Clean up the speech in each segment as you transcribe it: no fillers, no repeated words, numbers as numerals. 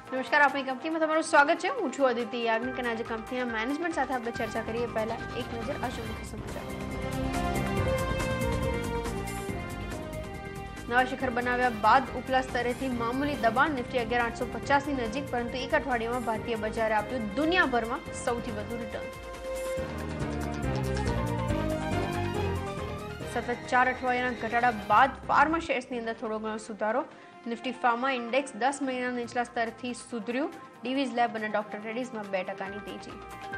નમસ્કાર, આપણી કંપનીમાં તમારું સ્વાગત છે. હું છું અદિતિ યાજ્ઞિક અને આજે કંપનીના મેનેજમેન્ટ સાથે આપણે ચર્ચા કરીએ. પહેલા એક નજર આજના મુખ્ય સમાચાર. નવા શિખર બનાવ્યા બાદ ઉપલા સ્તરેથી મામૂલી દબાણ. નિફ્ટી 11,850ની નજીક, પરંતુ એક અઠવાડિયામાં ભારતીય બજારે આપ્યું દુનિયાભરમાં સૌથી વધુ રિટર્ન. સતત 4 અઠવાડિયાના ઘટાડા બાદ ફાર્મા શેર્સની અંદર થોડો ઘણો સુધારો. નિફ્ટી ફાર્મા ઇન્ડેક્સ 10 મહિનાના નીચલા સ્તરથી સુધર્યું. ડીવીઝ લેબ અને ડોક્ટર રેડ્ડીઝમાં 2%ની તેજી.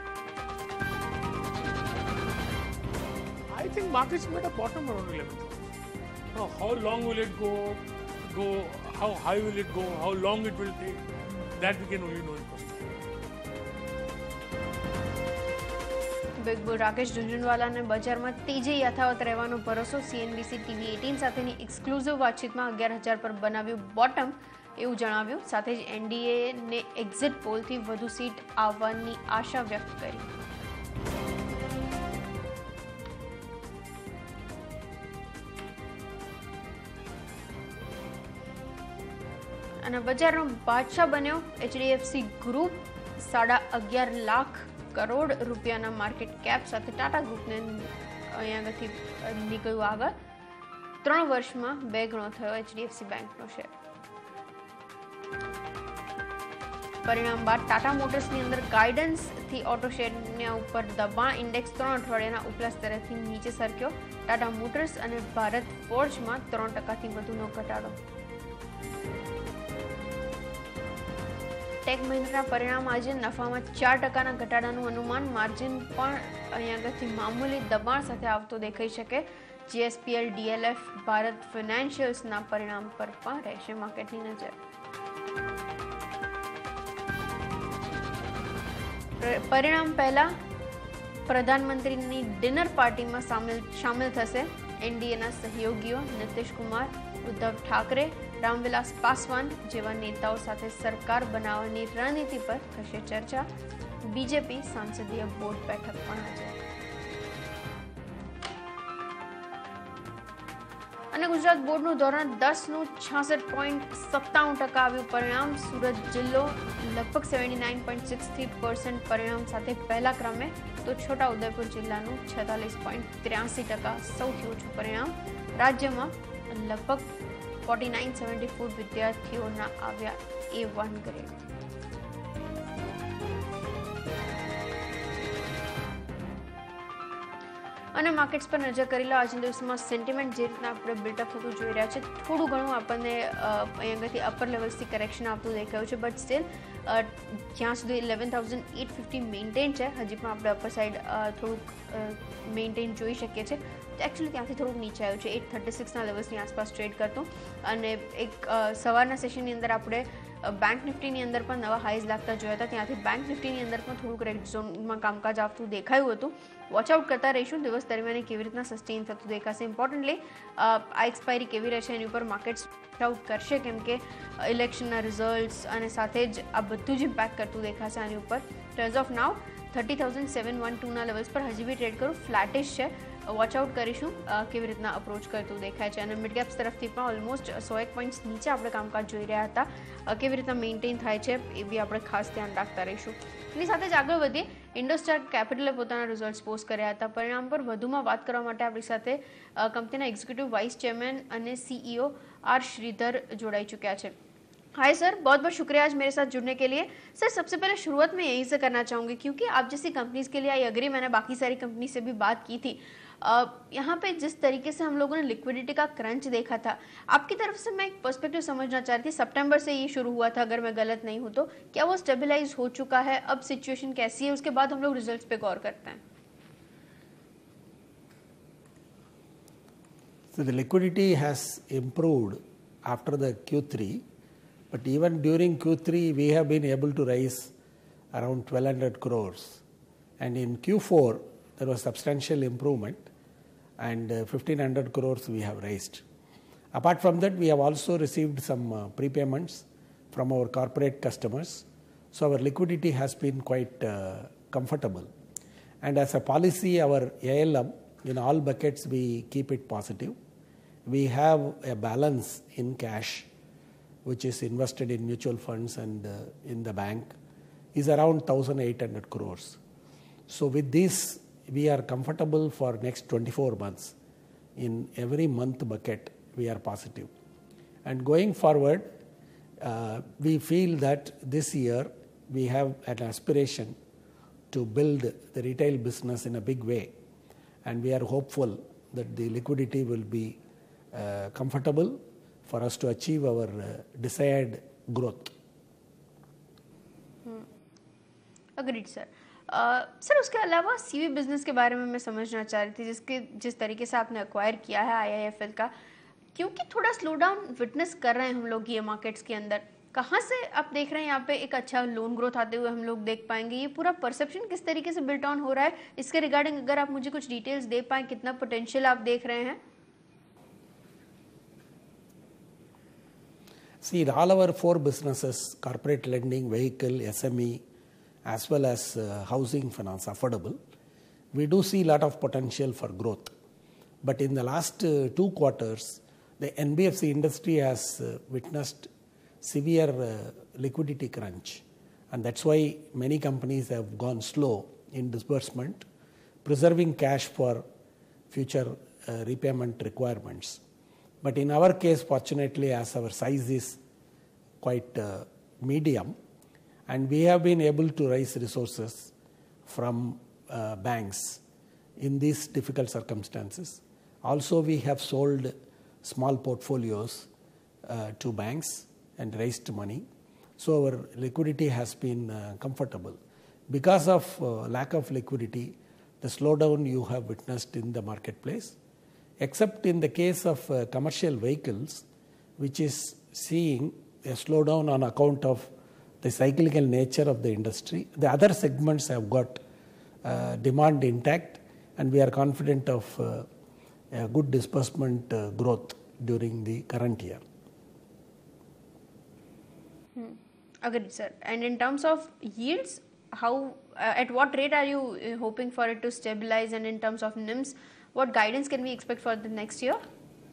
I think markets made a bottom around 11,000. Now, how long will it go? How high will it go? How long it will take? That we can only know in person. Big bull Rakesh ઝુંઝુનવાલાને બજારમાં તેજી યથાવત રહેવાનો ભરોસો. CNBC TV 18 સાથેની exclusive વાતચીતમાં 11,000 પર બનાવ્યું બોટમ એવું જણાવ્યું. સાથે જ NDA ને એક્ઝિટ પોલથી વધુ સીટ આવવાની આશા વ્યક્ત કરી. અને બજારનો બાદશાહ બન્યો HDFC ગ્રુપ. 11.5 લાખ કરોડ રૂપિયાના માર્કેટ કેપ સાથે ટાટા ગ્રુપને અહીંયા આગળથી નીકળ્યું આગળ. 3 વર્ષમાં 2 ગણો થયો HDFC બેંકનો શેર. પરિણામ બાદ ટાટા મોટર્સની અંદર ગાઈડન્સથી ઓટો શેરના ઉપર દબાણ. ઇન્ડેક્સ 3 અઠવાડિયાના ઉપલા સ્તરેથી નીચે સરક્યો. ટાટા મોટર્સ અને ભારત ફોર્જમાં 3%થી વધુનો ઘટાડો. ટેક મહિન્દ્રાના પરિણામ આજે નફામાં 4%ના ઘટાડાનું અનુમાન. માર્જિન પણ અહીંયા આગળથી મામૂલી દબાણ સાથે આવતો દેખાઈ શકે. GSPL DLF ભારત ફાઇનાન્શિયલ્સના પરિણામ પર પણ રહેશે માર્કેટની નજર. પરિણામ પહેલા પ્રધાનમંત્રીની ડિનર પાર્ટીમાં સામેલ થશે NDAના સહયોગીઓ. નીતિશ કુમાર, ઉદ્ધવ ઠાકરે, રામવિલાસ પાસવાન જેવા નેતાઓ સાથે સરકાર બનાવવાની રણનીતિ પર થશે ચર્ચા. બીજેપી સંસદીય બોર્ડ બેઠક પણ આજે. અને ગુજરાત બોર્ડનું ધોરણ 10નું 66.97% આવ્યું પરિણામ. સુરત જિલ્લો લગભગ 79.63% પરિણામ સાથે પહેલા ક્રમે, તો છોટા ઉદેપુર જિલ્લાનું 46.83% સૌથી ઓછું પરિણામ. રાજ્યમાં લગભગ 4974 વિદ્યાર્થીઓના આવ્યા A1 ગ્રેડ. અને માર્કેટ્સ પર નજર કરી લો. આજના દિવસમાં સેન્ટિમેન્ટ જે રીતના આપણે બિલ્ટઅપ થતું જોઈ રહ્યા છે, થોડું ઘણું આપણને અહીંયાથી અપર લેવલ્સથી કરેક્શન આવતું દેખાયું છે. બટ સ્ટીલ જ્યાં સુધી 11,850 મેન્ટેન છે, હજી પણ આપણે અપર સાઈડ થોડુંક મેન્ટેન જોઈ શકીએ છીએ. એકચ્યુઅલી ત્યાંથી થોડુંક નીચે આવ્યું છે. 836ના લેવલ્સની આસપાસ ટ્રેડ કરતું. અને એક સવારના સેશનની અંદર આપણે બેંક નિફ્ટીની અંદર પણ નવા હાઈઝ લાગતા જોયા હતા. ત્યાંથી બેંક નિફ્ટીની અંદર પણ થોડુંક રેડ ઝોનમાં કામકાજ આવતું દેખાયું હતું. વોચઆઉટ કરતા રહીશું. દિવસ દરમિયાન કેવી રીતના સસ્ટેન થતું દેખાશે. ઇમ્પોર્ટન્ટલી આ એક્સપાયરી કેવી રહેશે એની ઉપર માર્કેટ્સ આઉટ કરશે, કેમ કે ઇલેક્શનના રિઝલ્ટ્સ અને સાથે જ આ બધું જ ઇમ્પેક્ટ કરતું દેખાશે આની ઉપર. તો એઝ ઓફ નાવ 30,712ના લેવલ્સ પર હજી બી ટ્રેડ કરું ફ્લેટિશ છે. વોચઆઉટ કરીશું કેવી રીતના અપ્રોચ કરતું દેખાય છે. અને મિડ કેપ્સ તરફથી પણ ઓલમોસ્ટ 101 પોઈન્ટ્સ નીચે આપણે કામકાજ જોઈ રહ્યા હતા. કેવી રીતના મેન્ટેન થાય છે એ બી આપણે ખાસ ધ્યાન રાખતા રહીશું. એની સાથે જ આગળ વધીએ. ઇન્ડોસ્ટાર કેપિટલે પોતાના રિઝલ્ટ્સ પોસ્ટ કર્યા હતા. પરિણામ પર વધુમાં વાત કરવા માટે આપણી સાથે કંપનીના એક્ઝિક્યુટિવ વાઇસ ચેરમેન અને CEO R श्रीधर जोड़ाई चुका है. हाय सर, बहुत बहुत शुक्रिया आज मेरे साथ जुड़ने के लिए. सर, सबसे पहले शुरुआत में यहीं से करना चाहूँगी, क्योंकि आप जैसी कंपनीज के लिए आई अग्री, मैंने बाकी सारी कंपनी से भी बात की थी. यहाँ पे जिस तरीके से हम लोगों ने लिक्विडिटी का क्रंच देखा था, आपकी तरफ से मैं एक पर्सपेक्टिव समझना चाह रही थी. सितंबर से ये शुरू हुआ था, अगर मैं गलत नहीं हूँ तो. क्या वो स्टेबलाइज हो चुका है? अब सिचुएशन कैसी है? उसके बाद हम लोग रिजल्ट्स पे गौर करते हैं. So the liquidity has improved after the Q3, but even during Q3 we have been able to raise around 1,200 crores, and in Q4 there was substantial improvement, and 1,500 crores we have raised. Apart from that, we have also received some prepayments from our corporate customers, so our liquidity has been quite comfortable. And as a policy, our ALM, in all buckets we keep it positive. We have a balance in cash which is invested in mutual funds and in the bank, is around 1,800 crores. So with this, we are comfortable for next 24 months. In every month bucket, we are positive. And going forward, we feel that this year we have an aspiration to build the retail business in a big way. And we are hopeful that the liquidity will be comfortable for us to achieve our desired growth. Agreed sir. Sir उसके अलावा CV business के बारे में मैं समझना चाह रही थी, जिस तरीके से आपने एक्वायर किया है आईआईएफएल का, क्योंकि थोड़ा स्लो डाउन विटनेस कर रहे हैं हम लोग ये मार्केट्स के अंदर, कहाँ से आप देख रहे हैं यहाँ पे एक अच्छा लोन ग्रोथ आते हुए हम लोग देख पाएंगे? ये पूरा परसेप्शन किस तरीके से बिल्ट ऑन हो रहा है, इसके रिगार्डिंग अगर आप मुझे कुछ डिटेल्स दे पाएं, कितना पोटेंशियल आप देख रहे हैं? See, all our 4 businesses, corporate lending, vehicle, SME, as well as housing finance, affordable, we do see a lot of potential for growth. But in the last 2 quarters, the NBFC industry has witnessed severe liquidity crunch. And that's why many companies have gone slow in disbursement, preserving cash for future repayment requirements. But in our case, fortunately, as our size is quite medium, and we have been able to raise resources from banks in these difficult circumstances. Also, we have sold small portfolios to banks and raised money. So our liquidity has been comfortable. Because of lack of liquidity, the slowdown you have witnessed in the marketplace, except in the case of commercial vehicles, which is seeing a slowdown on account of the cyclical nature of the industry. The other segments have got demand intact, and we are confident of a good disbursement growth during the current year. Agreed, sir. And in terms of yields, how at what rate are you hoping for it to stabilize? And in terms of NIMs, what guidance can we expect for the next year?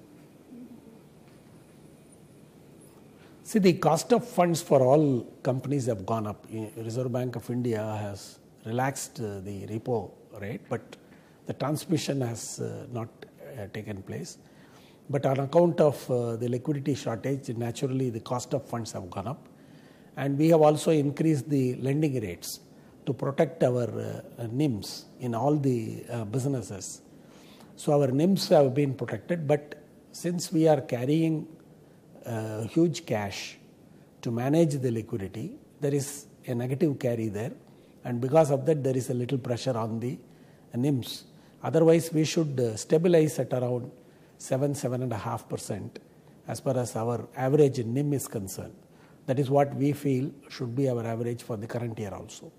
See, the cost of funds for all companies have gone up. Reserve Bank of India has relaxed the repo rate, but the transmission has not taken place. But on account of the liquidity shortage, naturally the cost of funds have gone up. And we have also increased the lending rates to protect our NIMs in all the businesses. So our NIMs have been protected, but since we are carrying huge cash to manage the liquidity, there is a negative carry there, and because of that there is a little pressure on the NIMs. Otherwise, we should stabilize at around 7.5% as far as our average NIM is concerned. That is what we feel should be our average for the current year also.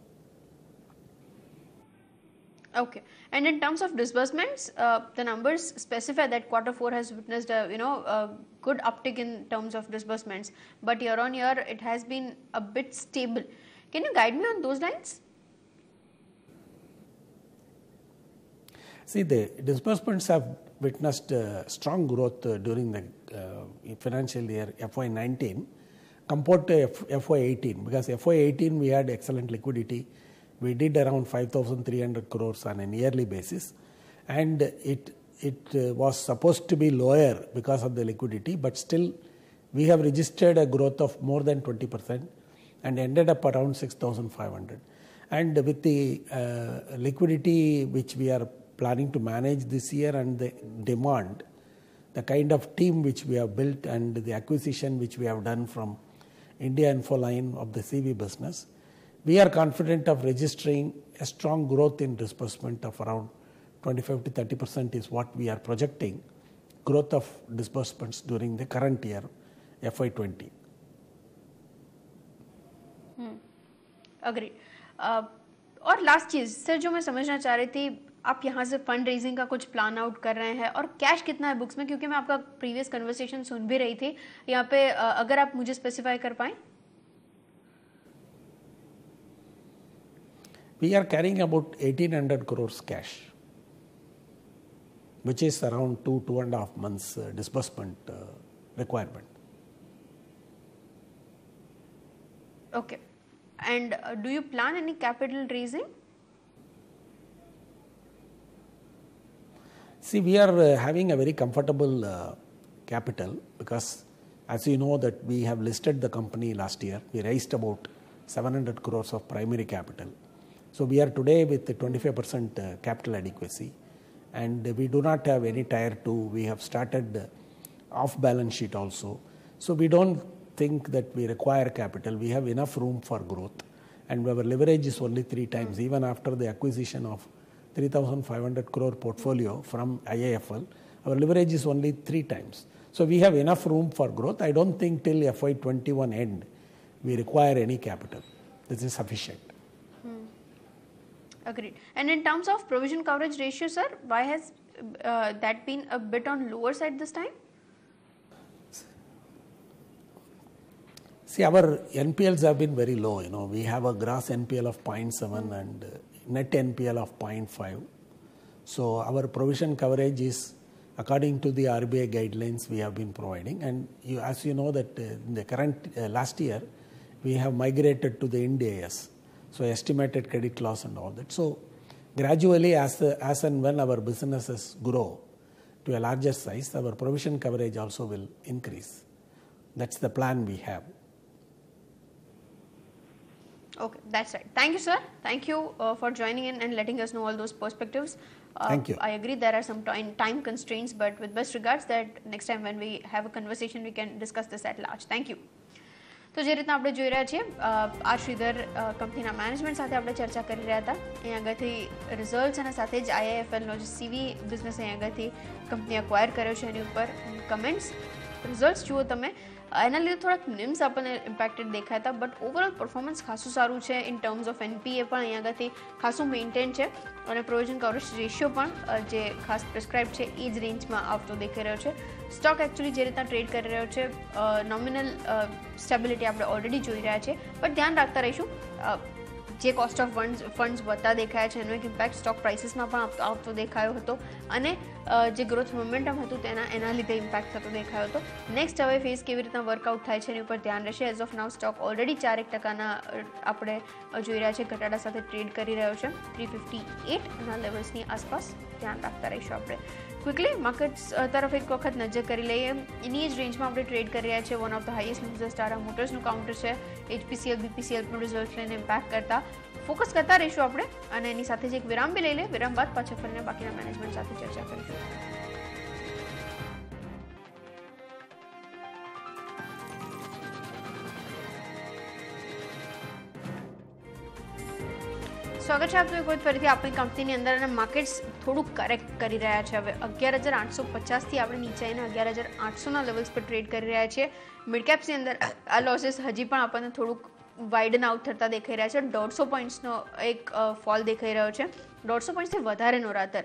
Okay. And in terms of disbursements, the numbers specify that Q4 has witnessed a good uptick in terms of disbursements, but year on year it has been a bit stable. Can you guide me on those lines? See, the disbursements have witnessed strong growth during the financial year FY19 compared to FY18, because FY18 we had excellent liquidity. We did around 5,300 crores on an yearly basis, and it was supposed to be lower because of the liquidity, but still we have registered a growth of more than 20% and ended up around 6,500. And with the liquidity which we are planning to manage this year and the demand, the kind of team which we have built and the acquisition which we have done from India Infoline of the CV business, we are confident of registering a strong growth in disbursement of around 25 to 30% is what we are projecting, growth of disbursements during the current year, FY20. Agreed. और last चीज़ sir जो मैं समझना चाह रही थी, आप यहाँ से फंड रेजिंग का कुछ प्लान आउट कर रहे हैं और कैश कितना है बुक्स में, क्योंकि मैं आपका प्रीवियस कन्वर्सेशन सुन भी रही थी यहाँ पे, अगर आप मुझे स्पेसिफाई कर पाएं. We are carrying about 1,800 crores cash, which is around 2.5 months disbursement requirement. Okay. And do you plan any capital raising? See, we are having a very comfortable capital because, as you know, that we have listed the company last year. We raised about 700 crores of primary capital. So we are today with 25% capital adequacy, and we do not have any tier 2. We have started off balance sheet also. So we don't think that we require capital. We have enough room for growth, and our leverage is only 3 times. Even after the acquisition of 3,500 crore portfolio from IIFL, our leverage is only 3 times. So we have enough room for growth. I don't think till FY21 end we require any capital. This is sufficient. Agreed. And in terms of provision coverage ratio, sir, why has that been a bit on lower side this time? See, our NPLs have been very low. We have a gross NPL of 0.7 and net NPL of 0.5. So our provision coverage is according to the RBI guidelines we have been providing. And as you know that in the current last year, we have migrated to the Ind AS. So estimated credit loss and all that. So gradually as and when our businesses grow to a larger size, our provision coverage also will increase. That's the plan we have. Okay, that's right. Thank you, sir. Thank you for joining in and letting us know all those perspectives. Thank you. I agree there are some time constraints, but with best regards that next time when we have a conversation, we can discuss this at large. Thank you. તો જે રીતના આપણે જોઈ રહ્યા છીએ આ શ્રીધર કંપનીના management સાથે આપણે ચર્ચા કરી રહ્યા હતા. અહીં આગળથી રિઝલ્ટ્સ અને સાથે જ IIFLનો જે CV બિઝનેસ અહીં આગળથી કંપની અક્વાયર કર્યો છે એની ઉપર કમેન્ટ્સ રિઝલ્ટ્સ જુઓ તમે. એના લીધે થોડાક નિમ્સ આપણને ઇમ્પેક્ટેડ દેખાયા હતા, બટ ઓવરઓલ પરફોર્મન્સ ખાસું સારું છે. ઇન ટર્મ્સ ઓફ NPA પણ અહીં આગળથી ખાસું મેન્ટેન છે અને પ્રોવિઝન કવરેજ રેશિયો પણ જે ખાસ પ્રિસ્ક્રાઇબ છે એ જ રેન્જમાં આવતો દેખાઈ રહ્યો છે. સ્ટોક એકચ્યુઅલી જે રીતના ટ્રેડ કરી રહ્યો છે નોમિનલ સ્ટેબિલિટી આપણે ઓલરેડી જોઈ રહ્યા છીએ, બટ ધ્યાન રાખતા રહીશું જે કોસ્ટ ઓફ ફંડ્સ વધતા દેખાયા છે એનો એક ઇમ્પેક્ટ સ્ટોક પ્રાઇસીસમાં પણ આવતો દેખાયો હતો અને જે ગ્રોથ મોમેન્ટમ હતું એના લીધે ઇમ્પેક્ટ થતો દેખાયો હતો. નેક્સ્ટ હવે ફેઝ કેવી રીતના વર્કઆઉટ થાય છે એની ઉપર ધ્યાન રહેશે. As of now stock already 4% આપણે જોઈ રહ્યા છે ઘટાડા સાથે ટ્રેડ કરી રહ્યો છે 358ના લેવલ્સની આસપાસ. ધ્યાન રાખતા રહીશું આપણે. ક્વિકલી માર્કેટ્સ તરફ એક વખત નજર કરી લઈએ. એની જ રેન્જમાં આપણે ટ્રેડ કરી રહ્યા છીએ. One of the highest losers Tata મોટર્સનું કાઉન્ટર છે. HPCL BPCL પણ રિઝલ્ટ લઈને ઇમ્પેક્ટ કરતા ફોકસ કરતા રહીશું આપણે અને એની સાથે જ એક વિરામ બી લઈ લે. વિરામ બાદ પાછા ફરીને બાકીના મેનેજમેન્ટ સાથે ચર્ચા કરીશું. સ્વાગત છે આપનું એક વખત ફરીથી આપણી કંપનીની અંદર અને માર્કેટ્સ થોડુંક કરેક્ટ કરી રહ્યા છે. હવે 11,850થી આપણે નીચે આવીને 11,800ના લેવલ્સ પર ટ્રેડ કરી રહ્યા છીએ. મિડકેપ્સની અંદર આ લોસીસ હજી પણ આપણને થોડુંક વાઇડન આઉટ થતા દેખાઈ રહ્યા છે. 150 પોઈન્ટ્સનો એક ફોલ દેખાઈ રહ્યો છે. 150 પોઈન્ટ્સથી વધારેનો રાતર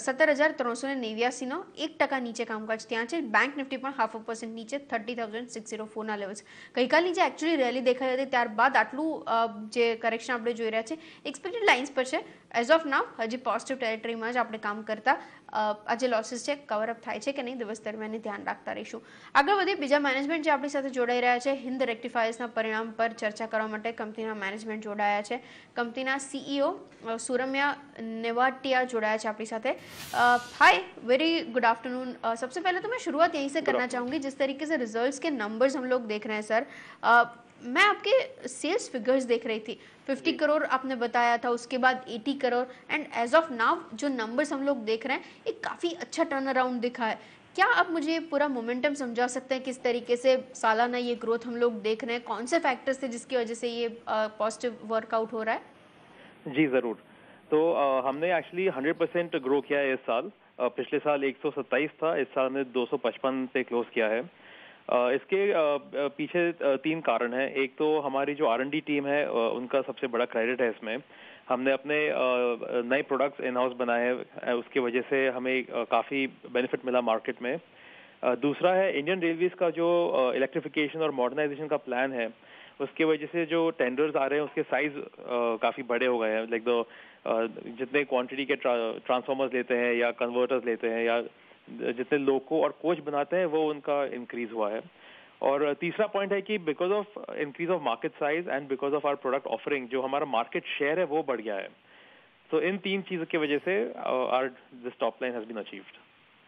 17,389નો 1% નીચે કામકાજ ત્યાં છે. બેંક નિફ્ટી પણ 0.5% નીચે 30,604ના લેવલ્સ. ગઈકાલની જે એકચ્યુઅલી રેલી દેખાઈ હતી ત્યારબાદ આટલું જે કરેક્શન આપણે જોઈ રહ્યા છે એક્સપેક્ટેડ લાઇન્સ પર છે. એઝ ઓફ નાવ હજી પોઝિટિવ ટેરેટરીમાં જ આપણે કામ કરતા આ જે લોસીસ છે કવરઅપ થાય છે કે નહીં દિવસ દરમિયાન ધ્યાન રાખતા રહીશું. આગળ વધી બીજા મેનેજમેન્ટ જે આપણી સાથે જોડાઈ રહ્યા છે હિન્દ રેક્ટિફાયર્સના પરિણામ પર ચર્ચા કરવા માટે કંપનીના મેનેજમેન્ટ જોડાયા છે. કંપનીના CEO સુરમ્યા नेवाटिया जोड़ाया है अपनी साथ. Hi, very good afternoon. सबसे पहले तो मैं शुरुआत यहीं से करना चाहूँगी जिस तरीके से रिजल्ट्स के नंबर्स हम लोग देख रहे हैं सर. मैं आपके सेल्स फिगर्स देख रही थी. 50 करोड़ आपने बताया था, उसके बाद 80 crore and as of now जो नंबर्स हम लोग देख रहे हैं एक काफ़ी अच्छा टर्न अराउंड दिखा है. क्या आप मुझे पूरा मोमेंटम समझा सकते हैं किस तरीके से सालाना ये ग्रोथ हम लोग देख रहे हैं, कौन से फैक्टर्स थे जिसकी वजह से ये पॉजिटिव वर्कआउट हो रहा है? जी ज़रूर. तो हमने एक्चुअली 100% ग्रो किया है इस साल. पिछले साल 127 था, इस साल हमने 255 पे क्लोज किया है. इसके पीछे 3 कारण हैं. एक तो हमारी जो R&D टीम है उनका सबसे बड़ा क्रेडिट है इसमें. हमने अपने नए प्रोडक्ट्स इन हाउस बनाए हैं, उसकी वजह से हमें काफ़ी बेनिफिट मिला मार्केट में. दूसरा है इंडियन रेलवेज का जो इलेक्ट्रिफिकेशन और मॉडर्नाइजेशन का प्लान है उसके वजह से जो टेंडर्स आ रहे हैं उसके साइज काफ़ी बड़े हो गए हैं. लाइक जितने क्वांटिटी के ट्रांसफार्मर्स लेते हैं या कन्वर्टर्स लेते हैं या जितने लोको और कोच बनाते हैं वो उनका इंक्रीज हुआ है. और तीसरा पॉइंट है कि because of increase of market size and because of our product offering जो हमारा मार्केट शेयर है वो बढ़ गया है. तो इन 3 चीजों की वजह से our this top line has been achieved.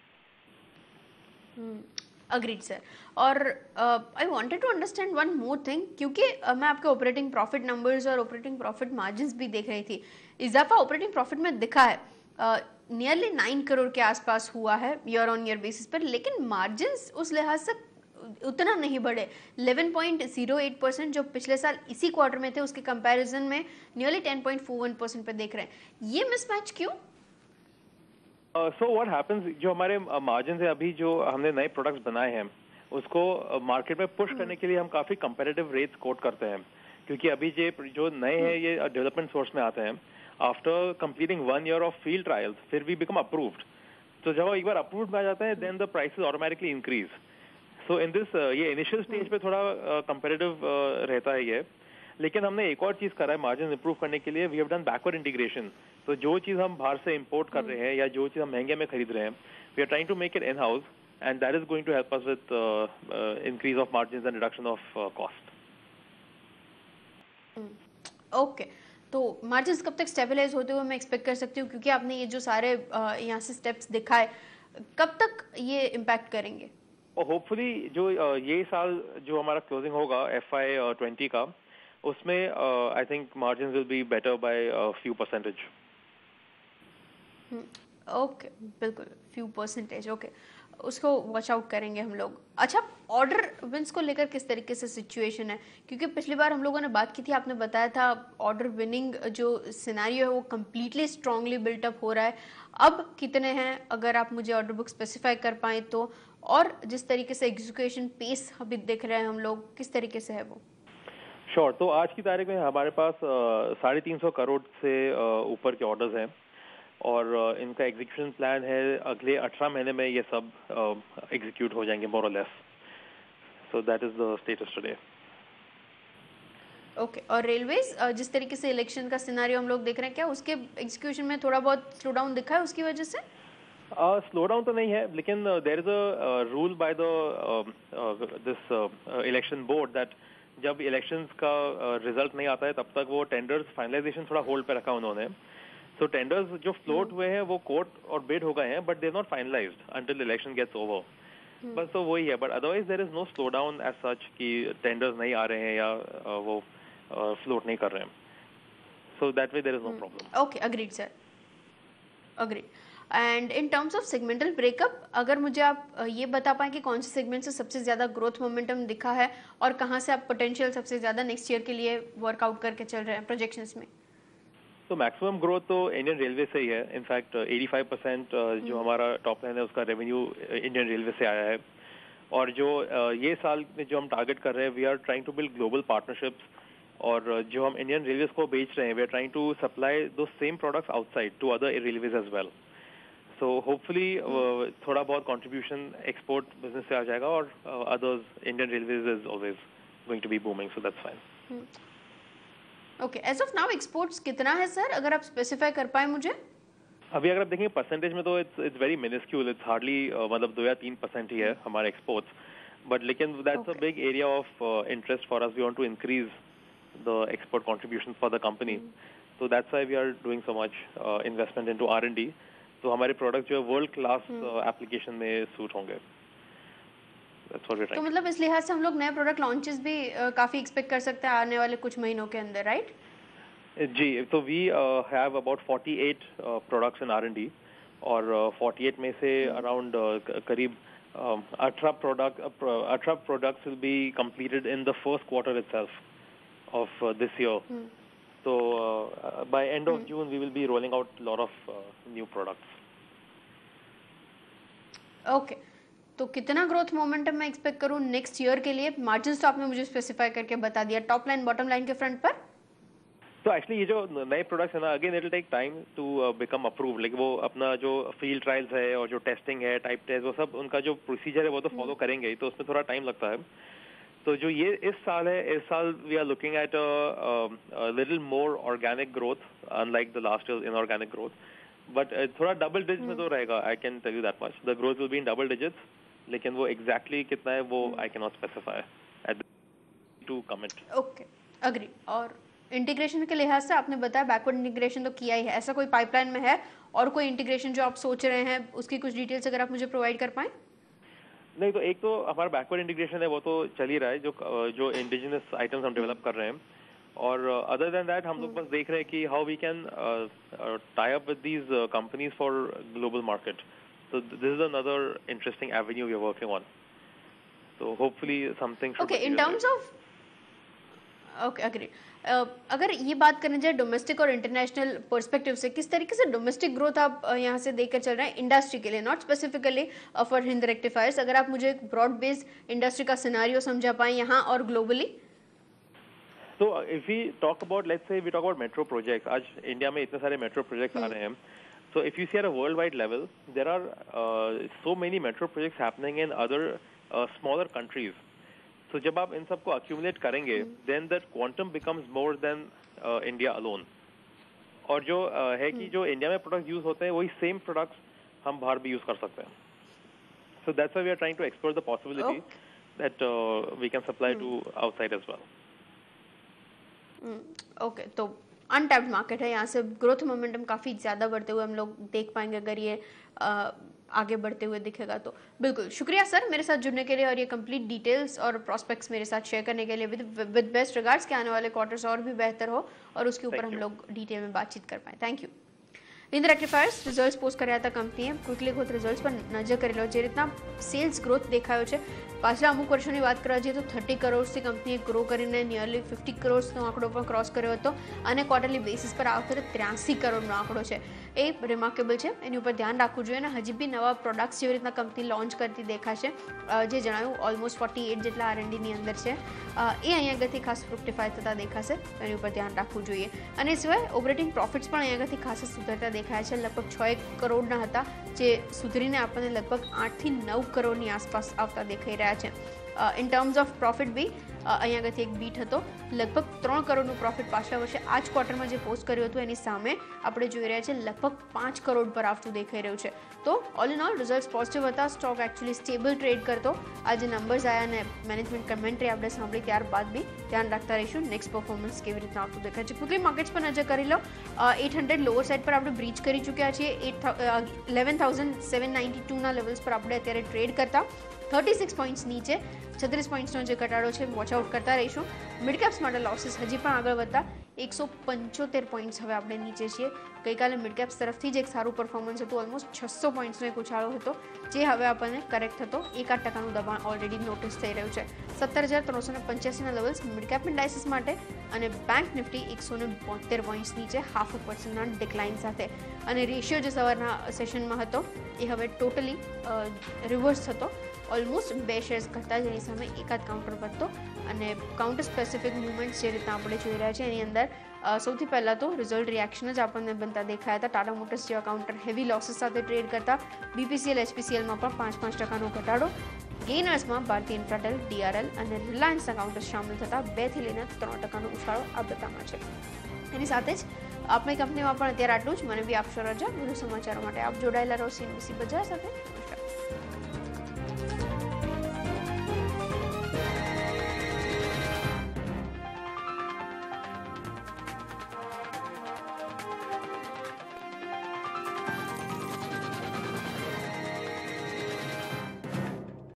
Agreed sir. और I wanted to understand one more thing, क्योंकि मैं आपके ऑपरेटिंग प्रॉफिट नंबर्स और ऑपरेटिंग प्रॉफिट मार्जिन्स भी देख रही थी. इजाफा ऑपरेटिंग प्रॉफिट में दिखा है, नियरली 9 करोड़ के आसपास हुआ है ईयर ऑन ईयर बेसिस पर, लेकिन मार्जिन्स उस लिहाज से उतना नहीं बढ़े. 11.08% जो पिछले साल इसी क्वार्टर में थे, उसके कंपैरिजन में नियरली 10.41% पे देख रहे हैं. ये मिसमैच क्यों? सो व्हाट हैपेंस, जो हमारे मार्जिन है अभी जो हमने नए प्रोडक्ट्स बनाए हैं उसको मार्केट में पुश करने के लिए हम काफी कंपेटिटिव रेट्स कोट करते हैं, क्योंकि अभी जो नए हैं ये डेवलपमेंट सोर्स में आते हैं. After completing 1 year of field trials फिर वी बिकम अप्रूव्ड. तो जब एक बार अप्रूव्ड में आ जाते हैं then the prices automatically increase. So in this ये इनिशियल स्टेज पे थोड़ा कंपेटिटिव रहता है ये. लेकिन हमने एक और चीज करा है मार्जिन इंप्रूव करने के लिए. We have done backward integration. तो जो चीज हम बाहर से इंपोर्ट कर रहे हैं या जो चीज हम महंगे में खरीद रहे हैं, we are trying to make it in house and that is going to help us with increase of margin and reduction of cost. Okay, तो मार्जिन्स कब तक स्टेबलाइज होते हुए मैं एक्सपेक्ट कर सकती हूँ, क्योंकि आपने ये जो सारे यहाँ से स्टेप्स दिखाए, कब तक ये इम्पैक्ट करेंगे? और होपफुली जो ये साल जो हमारा क्लोजिंग होगा FY20 का, उसमें I think margin will be better by few percentage. Okay, बिल्कुल फ्यू परसेंटेज. ओके, उसको वॉच आउट करेंगे हम लोग. अच्छा, ऑर्डर विंस को लेकर किस तरीके से सिचुएशन है? क्योंकि पिछली बार हम लोगों ने बात की थी, आपने बताया था ऑर्डर विनिंग जो सिनेरियो है वो कम्प्लीटली स्ट्रांगली बिल्टअप हो रहा है. अब कितने हैं, अगर आप मुझे ऑर्डर बुक स्पेसिफाई कर पाएँ तो, और जिस तरीके से एग्जीक्यूशन पेस अभी देख रहे हैं हम लोग, किस तरीके से है वो? श्योर. तो आज की तारीख में हमारे पास 350 करोड़ से ऊपर के ऑर्डर्स हैं और इनका एग्जीक्यूशन प्लान है अगले 18 महीने में ये सब एग्जीक्यूट हो जाएंगे मोर और less. So that is the status today. Okay, और रेलवेज जिस तरीके से इलेक्शन का सिनेरियो हम लोग देख रहे हैं, क्या उसके एग्जीक्यूशन में थोड़ा बहुत स्लो डाउन दिखा है उसकी वजह से? स्लो डाउन तो नहीं है, लेकिन there is a rule by the this election board that जब इलेक्शंस का रिजल्ट नहीं आता है तब तक वो टेंडर्स फाइनलाइजेशन थोड़ा होल्ड पे रखा उन्होंने. सो टेंडर्स जो फ्लोट हुए हैं वो कोर्ट और बिड हो गए हैं, but they are not finalised until election gets over. बस तो वही है, but otherwise there is no slow down as such कि टेंडर्स नहीं आ रहे हैं या वो फ्लोट नहीं कर रहे हैं. So that way there is no problem. Okay, agreed sir, agreed. And in terms of segmental breakup, अगर मुझे आप ये बता पाएं कि कौन से सेगमेंट से सबसे ज़्यादा ग्रोथ मोमेंटम दिखा है और कहाँ से आप पोटेंशियल सबसे ज़्यादा नेक्स्ट ईयर के लिए वर्कआउट करके चल रहे हैं प्रोजेक्शंस में? तो मैक्सिमम ग्रोथ तो इंडियन रेलवे से ही है. इनफैक्ट 85% जो हमारा टॉप लाइन है उसका रेवेन्यू इंडियन रेलवे से आया है. और जो ये साल में जो हम टारगेट कर रहे हैं, we are trying to build global partnerships. और जो हम इंडियन रेलवेज को बेच रहे हैं, we are trying to supply the same products outside to other railways as well. So hopefully थोड़ा बहुत कंट्रीब्यूशन एक्सपोर्ट बिजनेस से आ जाएगा और others Indian railways is always going to be booming, so that's fine. Okay, as of now exports कितना है sir, अगर आप स्पेसिफाई कर पाए मुझे? अभी अगर आप देखेंगे परसेंटेज में तो it's very minuscule. It's hardly मतलब 2 या 3% ही है हमारे एक्सपोर्ट्स. बट लेकिन that's a big area of interest for us. We want to increase the export contribution for the company. So that's why we are doing so much investment into R&D. तो हमारे product जो world class application में suit होंगे. That's what we're trying. तो मतलब इस लिहाज से हम लोग नए प्रोडक्ट लॉन्चेस भी काफी एक्सपेक्ट कर सकते हैं आने वाले कुछ महीनों के अंदर, राइट? जी, तो we have about 48 products in R&D और 48 में से अराउंड करीब 18 products will be completed in the first quarter itself of this year. So by end of June we will be rolling out a lot of new products. Okay. तो कितना growth momentum मैं expect करूं next year के लिए? Margins तो आपने मुझे specify करके बता दिया, टॉप लाइन बॉटम लाइन के फ्रंट पर. तो एक्चुअली ये जो नए प्रोडक्ट्स है ना, again it will take time to become approved. Like वो अपना जो फील्ड ट्रायल्स है और जो टेस्टिंग है, टाइप टेस्ट, वो सब उनका जो प्रोसीजर है वो तो फॉलो करेंगे ही, तो उसमें थोड़ा टाइम लगता है. तो जो ये इस साल है, इस साल we are looking at little more organic growth unlike the last year inorganic growth. But थोड़ा डबल डिजिट में तो रहेगा, I can tell you that much. The growth will be in double digits, लेकिन वो एग्जैक्टली कितना है वो I can not specify at to comment. Okay, agree. और इंटीग्रेशन के लिहाज से आपने बताया बैकवर्ड इंटीग्रेशन तो किया ही है, ऐसा कोई पाइपलाइन में है और कोई इंटीग्रेशन जो आप सोच रहे हैं, उसकी कुछ डिटेल्स अगर आप मुझे प्रोवाइड कर पाएं? नहीं, तो एक तो हमारा बैकवर्ड इंटीग्रेशन है वो तो चल ही रहा है, जो इंडिजिनस आइटम्स हम डेवलप कर रहे हैं, और अदर देन दैट हम लोग बस देख रहे हैं कि how we can tie up with these companies for global market. So this is another interesting avenue we are working on. So hopefully something should. Okay, in terms of okay, agree. अगर ये बात करने जाए domestic और international perspective से, किस तरीके से डोमेस्टिक ग्रोथ आप यहाँ से देखकर चल रहे हैं इंडस्ट्री के लिए, not specifically for Hind rectifiers? अगर आप मुझे एक ब्रॉड बेस्ड इंडस्ट्री का सिनेरियो समझा पाएं यहाँ और globally. So if we talk about, let's say we talk about metro projects, आज इंडिया में इतने सारे मेट्रो प्रोजेक्ट्स आ रहे हैं. So if you see at a worldwide level, there are so many metro projects happening in other smaller countries. So जब आप इन सबको accumulate करेंगे, then that quantum becomes more than India alone. और जो है कि जो इंडिया में प्रोडक्ट यूज होते हैं वही सेम प्रोडक्ट्स हम बाहर भी यूज कर सकते हैं. So that's why we are trying to explore the possibility that we can supply to outside as well. Okay, तो अनटैप्ड मार्केट है, यहाँ से ग्रोथ मोमेंटम काफ़ी ज़्यादा बढ़ते हुए हम लोग देख पाएंगे अगर ये आगे बढ़ते हुए दिखेगा तो. बिल्कुल, शुक्रिया सर मेरे साथ जुड़ने के लिए और ये कंप्लीट डिटेल्स और प्रोस्पेक्ट्स मेरे साथ शेयर करने के लिए. विद बेस्ट रिगार्ड्स कि आने वाले क्वार्टर्स और भी बेहतर हो और उसके ऊपर हम लोग डिटेल में बातचीत कर पाए. Thank you. Hind rectifiers results post કર્યા હતા કંપનીએ. ક્વિકલી ગોત રિઝલ્ટ્સ પર નજર કરી લો. જે રીતના સેલ્સ ગ્રોથ દેખાયો છે, પાછલા અમુક વર્ષોની વાત કરવા જઈએ તો 30 કરોડથી કંપનીએ ગ્રો કરીને નિયરલી 50 કરોડનો આંકડો પણ ક્રોસ કર્યો હતો અને ક્વાર્ટરલી બેસિસ પર આ વખતે 83 કરોડનો આંકડો છે. એ રિમાર્કેબલ છે, એની ઉપર ધ્યાન રાખવું જોઈએ. અને હજી બી નવા પ્રોડક્ટ્સ જેવી રીતના કંપની લોન્ચ કરતી દેખાશે, જે જણાવ્યું ઓલમોસ્ટ 48 જેટલા R&Dની અંદર છે, એ અહીંયા આગળથી ખાસ ફ્રુક્ટિફાય થતા દેખાશે, એની ઉપર ધ્યાન રાખવું જોઈએ. અને એ સિવાય ઓપરેટિંગ પ્રોફિટ્સ પણ અહીંયા આગળથી ખાસ સુધરતા દેખાય છે. લગભગ 6 કરોડના હતા જે સુધરીને આપણને લગભગ 8 થી 9 કરોડની આસપાસ આવતા દેખાઈ રહ્યા છે. ઇન ટર્મ્સ ઓફ પ્રોફિટ બી અહીંયા આગળથી એક બીટ હતો. લગભગ 3 કરોડનું પ્રોફિટ પાછલા વર્ષે આ જ ક્વાર્ટરમાં જે પોસ્ટ કર્યું હતું એની સામે આપણે જોઈ રહ્યા છીએ લગભગ 5 કરોડ પર આવતું દેખાઈ રહ્યું છે. તો all in all results positive હતા. સ્ટોક એકચ્યુઅલી સ્ટેબલ ટ્રેડ કરતો. આજે નંબર્સ આવ્યા અને મેનેજમેન્ટ કમેન્ટ્રી આપણે સાંભળી ત્યારબાદ બી ધ્યાન રાખતા રહીશું નેક્સ્ટ પરફોર્મન્સ કેવી રીતના આવતું દેખાય છે. ક્વિકલી માર્કેટ્સ પર નજર કરી લો. 800 લોઅર સાઇડ પર આપણે બ્રીચ કરી ચૂક્યા છીએ. 11,792ના લેવલ્સ પર આપણે અત્યારે ટ્રેડ કરતા 36 પોઈન્ટ્સ નીચે 36 પોઈન્ટ્સનો જે ઘટાડો છે વોચ આઉટ કરતા રહીશું. મિડકેપ્સ માટે લોસીસ હજી પણ આગળ વધતા 175 પોઈન્ટ્સ હવે આપણે નીચે છીએ. ગઈકાલે મિડકેપ્સ તરફથી જ એક સારું પરફોર્મન્સ હતું, ઓલમોસ્ટ 600 પોઈન્ટ્સનો એક ઉછાળો હતો જે હવે આપણને કરેક્ટ થતો 1-8%નું દબાણ ઓલરેડી નોટિસ થઈ રહ્યું છે. 17,385ના લેવલ્સ મિડકેપ ઇન્ડાઇસિસ માટે અને બેંક નિફ્ટી 172 પોઈન્ટ્સ નીચે 0.5%ના ડિક્લાઇન સાથે. અને રેશિયો જે સવારના સેશનમાં હતો એ હવે ટોટલી રિવર્સ થતો, ઓલમોસ્ટ 2 શેર્સ ઘટતા જેની સામે એકાદ કાઉન્ટર વધતો. અને કાઉન્ટર સ્પેસિફિક મુવમેન્ટ્સ જે રીતના આપણે જોઈ રહ્યા છીએ એની અંદર સૌથી પહેલાં તો રિઝલ્ટ રિએક્શન જ આપણને બનતા દેખાયા હતા. ટાટા મોટર્સ જેવા કાઉન્ટર હેવી લોસીસ સાથે ટ્રેડ કરતા. BPCL HPCLમાં પણ 5% ઘટાડો. ગેઇનર્સમાં ભારતીય ઇન્ફ્રાટેલ, DRL અને રિલાયન્સના કાઉન્ટર્સ સામેલ થતા 2 થી લઈને 3% ઉછાળો આ બધામાં છે. એની સાથે જ આપણી કંપનીમાં પણ અત્યારે આટલું જ. મને બી આપશો રજા. વધુ સમાચારો માટે આપ જોડાયેલા રહો CNBC બજાર સાથે.